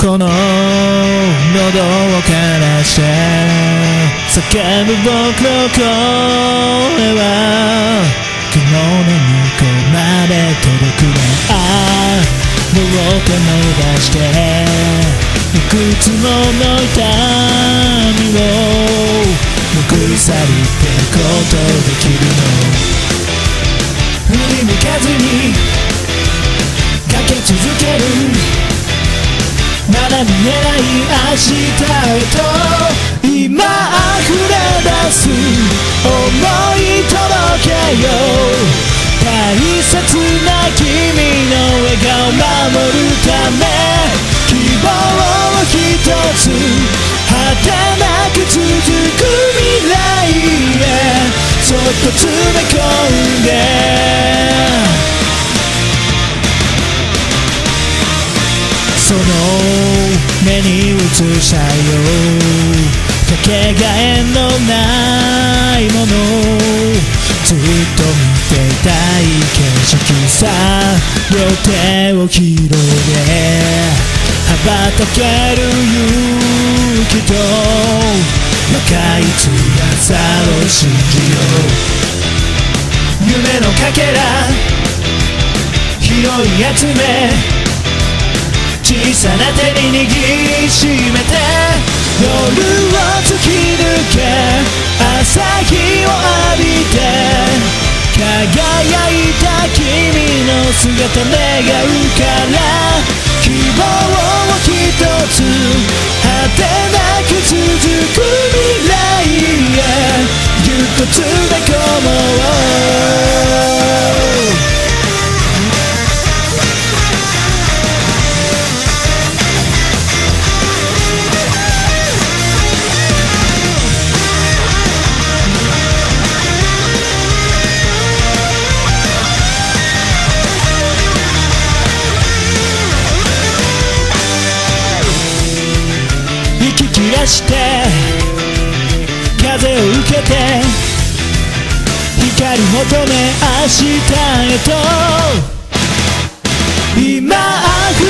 この喉を枯らして叫ぶ僕の声は雲の向こうまで届くね。ああどうか思い出していくつもの痛みを拭い去るってことできるの。振り向かずにかけ続けるまだ見えない明日へと今溢れ出す想い届けよう。大切な君の笑顔守るため希望を一つ果てなく続く未来へそっと詰め込んでその目に映したよかけがえのないものずっと見ていたい景色さ両手を広げ羽ばたける勇気と若い翼を信じよう。夢のかけら拾い集め小さな手に握りしめて夜を突き抜け朝日を浴びて輝いた君の姿願うから希望を一つ果てなく続く未来へぎゅっと詰め込もう。息切らして風を受けて光求め明日へと今溢